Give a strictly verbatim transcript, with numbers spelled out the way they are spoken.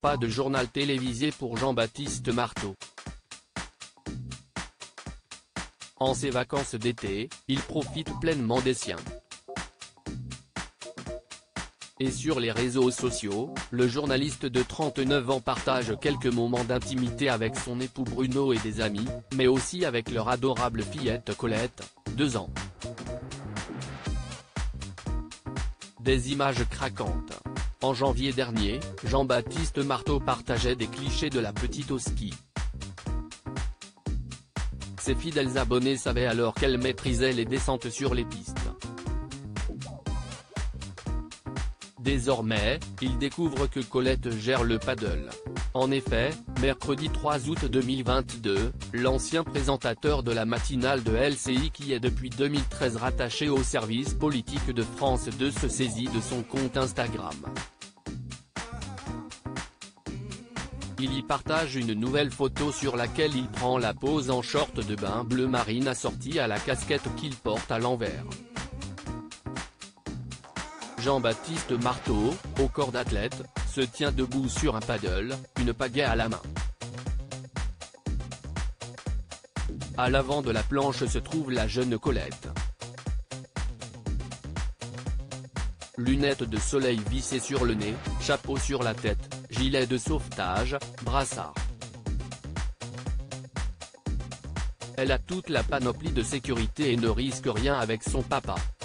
pas de journal télévisé pour Jean-Baptiste Marteau. En ses vacances d'été, il profite pleinement des siens. Et sur les réseaux sociaux, le journaliste de trente-neuf ans partage quelques moments d'intimité avec son époux Bruno et des amis, mais aussi avec leur adorable fillette Colette, deux ans. Des images craquantes. En janvier dernier, Jean-Baptiste Marteau partageait des clichés de la petite au ski. Ses fidèles abonnés savaient alors qu'elle maîtrisait les descentes sur les pistes. Désormais, ils découvrent que Colette gère le paddle. En effet, mercredi trois août deux mille vingt-deux, l'ancien présentateur de la matinale de L C I qui est depuis deux mille treize rattaché au service politique de France deux se saisit de son compte Instagram. Il y partage une nouvelle photo sur laquelle il prend la pose en short de bain bleu marine assorti à la casquette qu'il porte à l'envers. Jean-Baptiste Marteau, au corps d'athlète, se tient debout sur un paddle, une pagaie à la main. À l'avant de la planche se trouve la jeune Colette. Lunettes de soleil vissées sur le nez, chapeau sur la tête, gilet de sauvetage, brassard. Elle a toute la panoplie de sécurité et ne risque rien avec son papa.